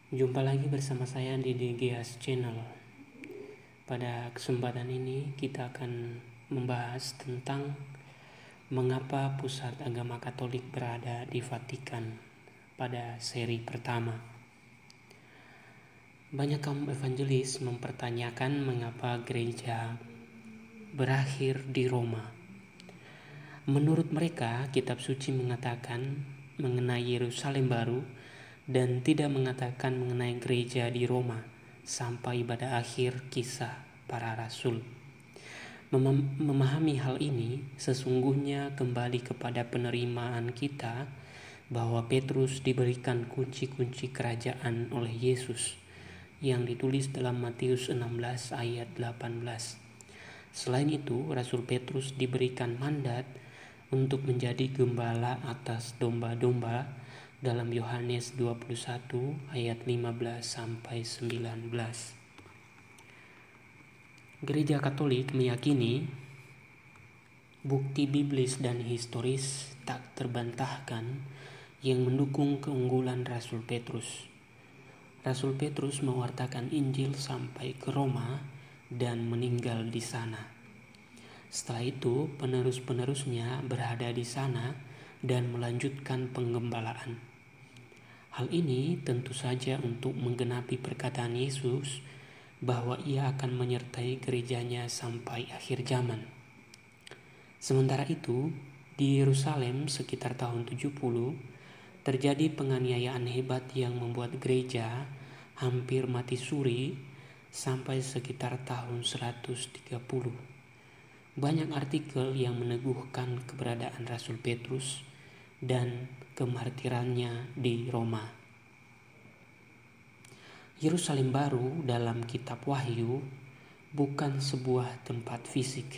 Jumpa lagi bersama saya di DGS Channel. Pada kesempatan ini kita akan membahas tentang mengapa pusat agama Katolik berada di Vatikan pada seri pertama. Banyak kaum evangelis mempertanyakan mengapa gereja berakhir di Roma. Menurut mereka, kitab suci mengatakan mengenai Yerusalem baru dan tidak mengatakan mengenai gereja di Roma sampai pada akhir kisah para rasul. Memahami hal ini sesungguhnya kembali kepada penerimaan kita bahwa Petrus diberikan kunci-kunci kerajaan oleh Yesus yang ditulis dalam Matius 16 ayat 18. Selain itu, Rasul Petrus diberikan mandat untuk menjadi gembala atas domba-domba dalam Yohanes 21 ayat 15 sampai 19. Gereja Katolik meyakini bukti biblis dan historis tak terbantahkan yang mendukung keunggulan Rasul Petrus. Rasul Petrus mewartakan Injil sampai ke Roma dan meninggal di sana. Setelah itu, penerus-penerusnya berada di sana dan melanjutkan penggembalaan. Hal ini tentu saja untuk menggenapi perkataan Yesus bahwa ia akan menyertai gerejanya sampai akhir zaman. Sementara itu, di Yerusalem sekitar tahun 70, terjadi penganiayaan hebat yang membuat gereja hampir mati suri sampai sekitar tahun 130. Banyak artikel yang meneguhkan keberadaan Rasul Petrus dan kemartirannya di Roma. Yerusalem baru dalam kitab Wahyu bukan sebuah tempat fisik.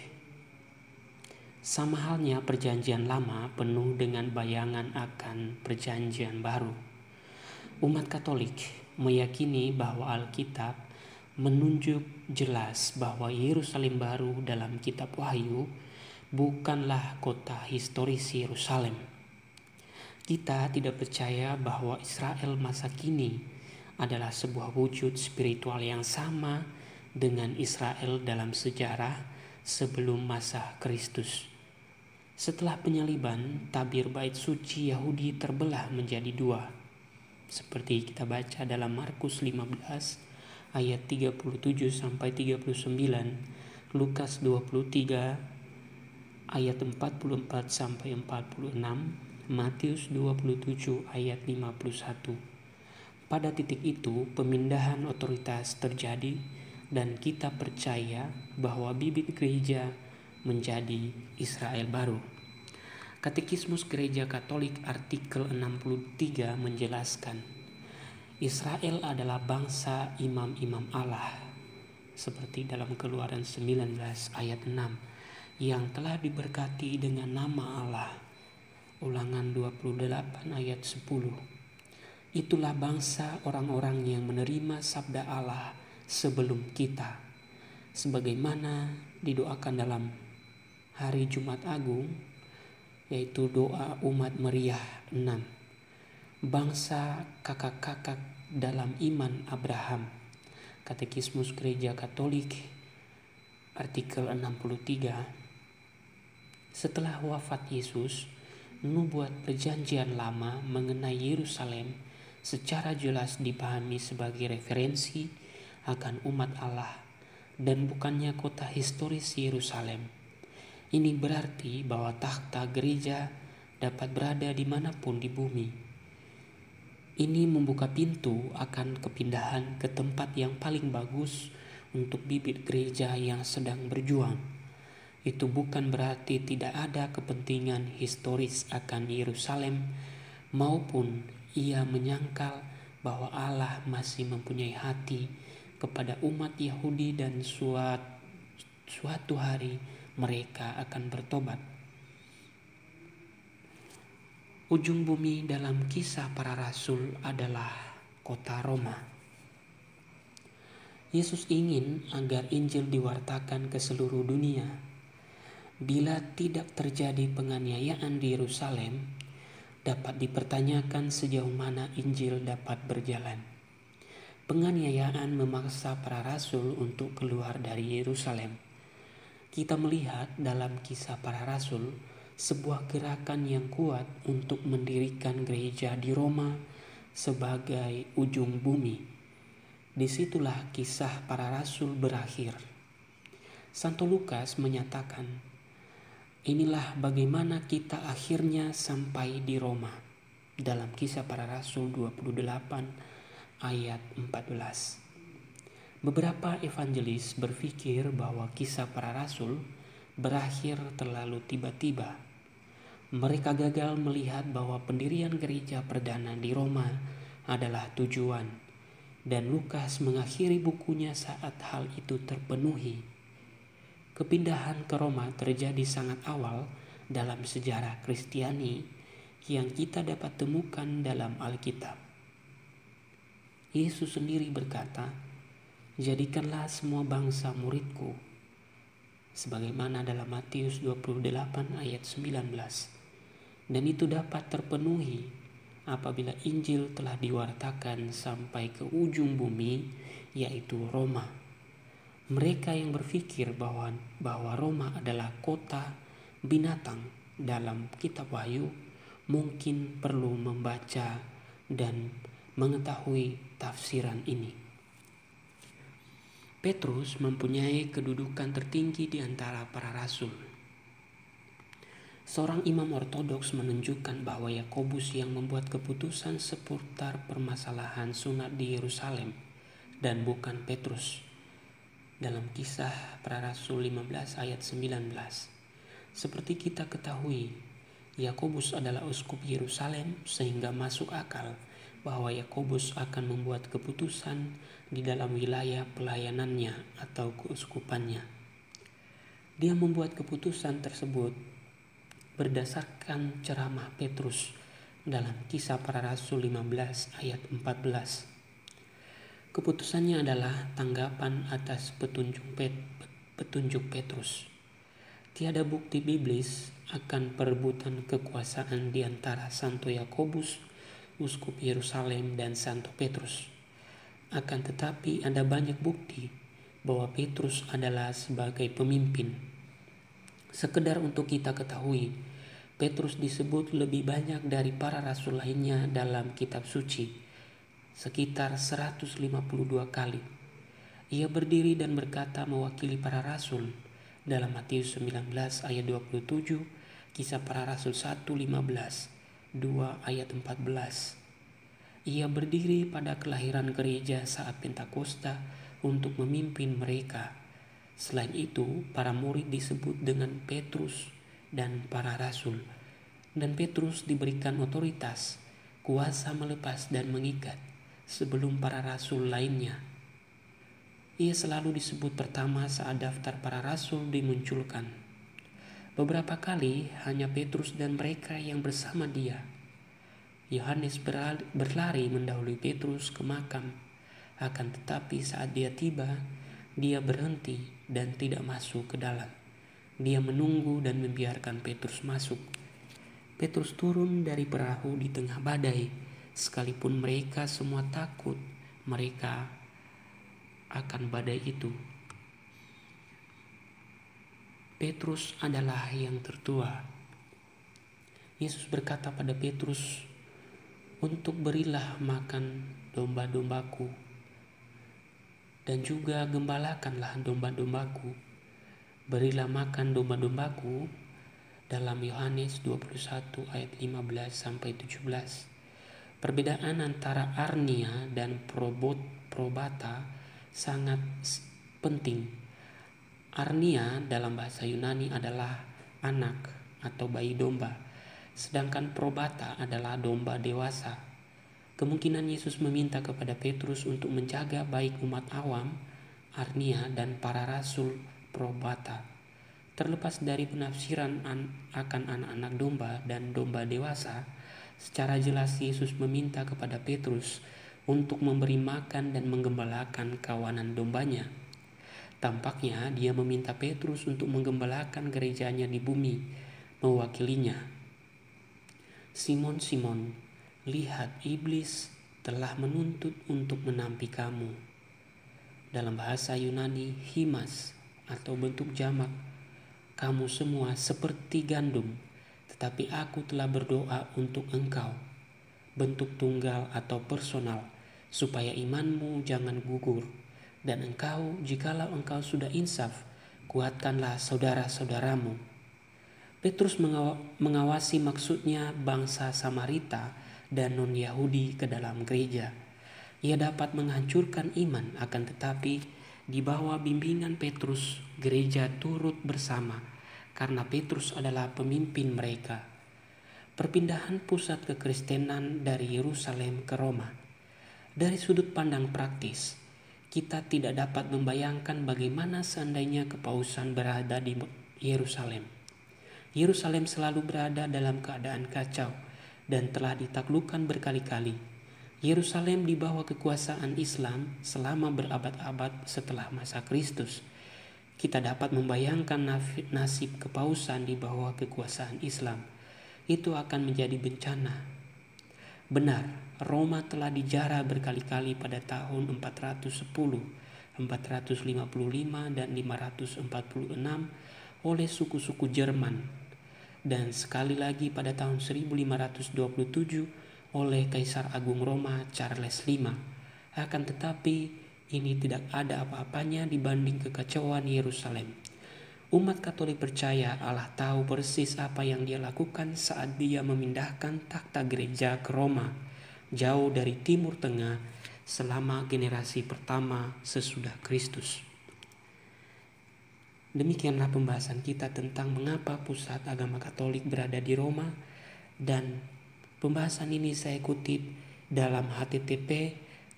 Sama halnya perjanjian lama penuh dengan bayangan akan perjanjian baru. Umat Katolik meyakini bahwa Alkitab menunjuk jelas bahwa Yerusalem baru dalam kitab Wahyu bukanlah kota historis Yerusalem. Kita tidak percaya bahwa Israel masa kini adalah sebuah wujud spiritual yang sama dengan Israel dalam sejarah sebelum masa Kristus. Setelah penyaliban, tabir bait suci Yahudi terbelah menjadi dua. Seperti kita baca dalam Markus 15 ayat 37 sampai 39, Lukas 23 ayat 44 sampai 46, Matius 27 ayat 51. Pada titik itu, pemindahan otoritas terjadi dan kita percaya bahwa bibit gereja menjadi Israel baru. Katekismus Gereja Katolik artikel 63 menjelaskan, Israel adalah bangsa imam-imam Allah, seperti dalam Keluaran 19 ayat 6, yang telah diberkati dengan nama Allah. Ulangan 28 ayat 10. Itulah bangsa orang-orang yang menerima sabda Allah sebelum kita, sebagaimana didoakan dalam hari Jumat Agung, yaitu doa umat meriah 6. Bangsa kakak-kakak dalam iman Abraham. Katekismus Gereja Katolik artikel 63. Setelah wafat Yesus, nubuat perjanjian lama mengenai Yerusalem secara jelas dipahami sebagai referensi akan umat Allah dan bukannya kota historis Yerusalem. Ini berarti bahwa takhta gereja dapat berada dimanapun di bumi. Ini membuka pintu akan kepindahan ke tempat yang paling bagus untuk bibit gereja yang sedang berjuang. Itu bukan berarti tidak ada kepentingan historis akan Yerusalem, maupun ia menyangkal bahwa Allah masih mempunyai hati kepada umat Yahudi dan suatu hari mereka akan bertobat. Ujung bumi dalam kisah para rasul adalah kota Roma. Yesus ingin agar Injil diwartakan ke seluruh dunia. Bila tidak terjadi penganiayaan di Yerusalem, dapat dipertanyakan sejauh mana Injil dapat berjalan. Penganiayaan memaksa para rasul untuk keluar dari Yerusalem. Kita melihat dalam kisah para rasul sebuah gerakan yang kuat untuk mendirikan gereja di Roma sebagai ujung bumi. Disitulah kisah para rasul berakhir. Santo Lukas menyatakan, inilah bagaimana kita akhirnya sampai di Roma. Dalam kisah para rasul 28 ayat 14. Beberapa evangelis berpikir bahwa kisah para rasul berakhir terlalu tiba-tiba. Mereka gagal melihat bahwa pendirian gereja perdana di Roma adalah tujuan, dan Lukas mengakhiri bukunya saat hal itu terpenuhi. Kepindahan ke Roma terjadi sangat awal dalam sejarah Kristiani yang kita dapat temukan dalam Alkitab. Yesus sendiri berkata, "Jadikanlah semua bangsa muridku," sebagaimana dalam Matius 28 ayat 19. Dan itu dapat terpenuhi apabila Injil telah diwartakan sampai ke ujung bumi, yaitu Roma. Mereka yang berpikir bahwa Roma adalah kota binatang dalam kitab Wahyu mungkin perlu membaca dan mengetahui tafsiran ini. Petrus mempunyai kedudukan tertinggi di antara para rasul. Seorang imam ortodoks menunjukkan bahwa Yakobus yang membuat keputusan seputar permasalahan sunat di Yerusalem dan bukan Petrus. Dalam kisah para rasul 15 ayat 19. Seperti kita ketahui, Yakobus adalah uskup Yerusalem sehingga masuk akal bahwa Yakobus akan membuat keputusan di dalam wilayah pelayanannya atau keuskupannya. Dia membuat keputusan tersebut berdasarkan ceramah Petrus dalam kisah para rasul 15 ayat 14. Keputusannya adalah tanggapan atas petunjuk Petrus. Tiada bukti biblis akan perebutan kekuasaan di antara Santo Yakobus, uskup Yerusalem, dan Santo Petrus. Akan tetapi ada banyak bukti bahwa Petrus adalah sebagai pemimpin. Sekedar untuk kita ketahui, Petrus disebut lebih banyak dari para rasul lainnya dalam kitab suci, sekitar 152 kali. Ia berdiri dan berkata mewakili para rasul dalam Matius 19 ayat 27, kisah para rasul 1:15, 2 ayat 14. Ia berdiri pada kelahiran gereja saat Pentakosta untuk memimpin mereka. Selain itu, para murid disebut dengan Petrus dan para rasul. Dan Petrus diberikan otoritas, kuasa melepas dan mengikat sebelum para rasul lainnya. Ia selalu disebut pertama saat daftar para rasul dimunculkan. Beberapa kali hanya Petrus dan mereka yang bersama dia. Yohanes berlari mendahului Petrus ke makam, akan tetapi saat dia tiba, dia berhenti dan tidak masuk ke dalam. Dia menunggu dan membiarkan Petrus masuk. Petrus turun dari perahu di tengah badai, sekalipun mereka semua takut mereka akan badai itu. Petrus adalah yang tertua. Yesus berkata pada Petrus, "Untuk berilah makan domba-dombaku, dan juga gembalakanlah domba-dombaku." Berilah makan domba-dombaku dalam Yohanes 21 ayat 15-17. Perbedaan antara arnia dan probata sangat penting. Arnia dalam bahasa Yunani adalah anak atau bayi domba, sedangkan probata adalah domba dewasa. Kemungkinan Yesus meminta kepada Petrus untuk menjaga baik umat awam, arnia, dan para rasul probata. Terlepas dari penafsiran akan anak-anak domba dan domba dewasa, secara jelas Yesus meminta kepada Petrus untuk memberi makan dan menggembalakan kawanan dombanya. Tampaknya dia meminta Petrus untuk menggembalakan gerejanya di bumi, mewakilinya. "Simon, Simon, lihat iblis telah menuntut untuk menampi kamu. Dalam bahasa Yunani, himas atau bentuk jamak, kamu semua seperti gandum, tetapi aku telah berdoa untuk engkau, bentuk tunggal atau personal, supaya imanmu jangan gugur. Dan engkau, jikalau engkau sudah insaf, kuatkanlah saudara-saudaramu. Petrus mengawasi maksudnya bangsa Samarita dan non-Yahudi ke dalam gereja. Ia dapat menghancurkan iman, akan tetapi di bawah bimbingan Petrus, gereja turut bersama karena Petrus adalah pemimpin mereka. Perpindahan pusat kekristenan dari Yerusalem ke Roma. Dari sudut pandang praktis, kita tidak dapat membayangkan bagaimana seandainya kepausan berada di Yerusalem. Yerusalem selalu berada dalam keadaan kacau dan telah ditaklukkan berkali-kali. Yerusalem di bawah kekuasaan Islam selama berabad-abad setelah masa Kristus. Kita dapat membayangkan nasib kepausan di bawah kekuasaan Islam. Itu akan menjadi bencana. Benar, Roma telah dijarah berkali-kali pada tahun 410, 455, dan 546 oleh suku-suku Jerman, dan sekali lagi pada tahun 1527 oleh Kaisar Agung Roma Charles V. Akan tetapi ini tidak ada apa-apanya dibanding kekacauan Yerusalem. Umat Katolik percaya Allah tahu persis apa yang dia lakukan saat dia memindahkan takhta gereja ke Roma, jauh dari Timur Tengah, selama generasi pertama sesudah Kristus. Demikianlah pembahasan kita tentang mengapa pusat agama Katolik berada di Roma, dan pembahasan ini saya kutip dalam http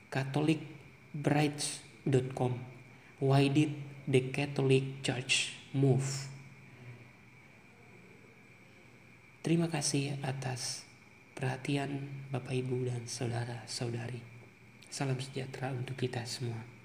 catholicbrides.com. Why did the Catholic Church move? Terima kasih atas perhatian Bapak Ibu dan saudara-saudari. Salam sejahtera untuk kita semua.